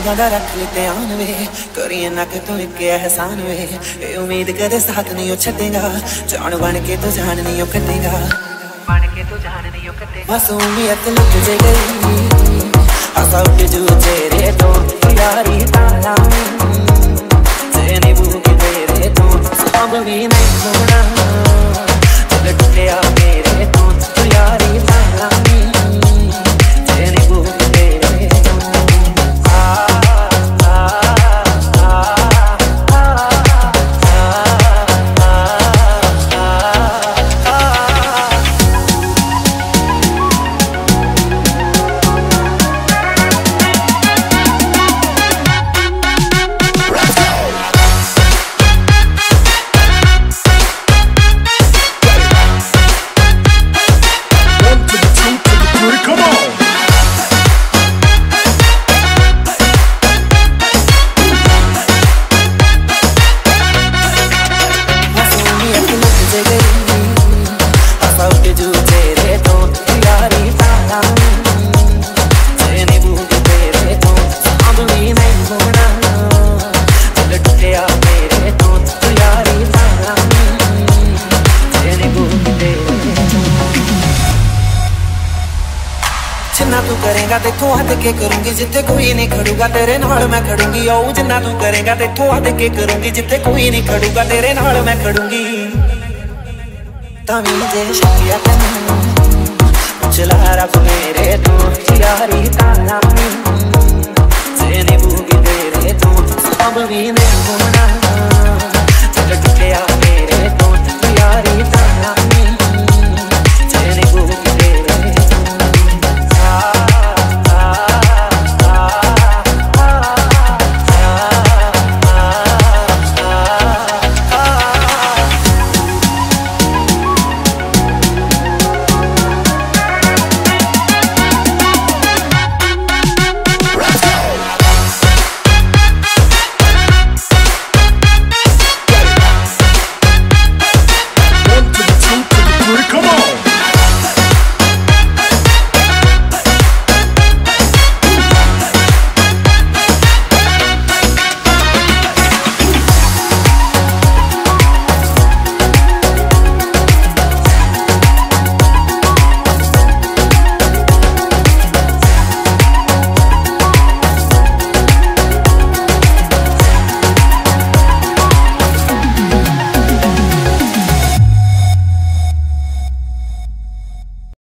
दा रख ले ध्यान वे, करिए ना कि तू एक एहसान वे। ए उम्मीद कदे साथ नहीं छड्डेगा, जान बन के तू जान नहीं कटेगा, बन के तू जान नहीं कटेगा। मासूमियत लुट जे गई, आसा उठ जू तेरे तो यारी ताला जेने बूगी तेरे तो सब भी नहीं होना, दिल टूटिया मेरे तो यारी ताला जेने बूगी तेरे तो। जिन्ना तू करेगा देखो हद के करूंगी, जिथे कोई नहीं खड़ूगा तेरे नाल मैं खड़ूंगी। ओ जिन्ना तू करेगा देखो हद के करूंगी, जिथे कोई नहीं खड़ूगा तेरे नाल मैं खड़ूंगी। तवी जे शकिया तैनू चला रब मेरे तो यारी ताला जेने बूगी तेरे तो सब भी नहीं होना।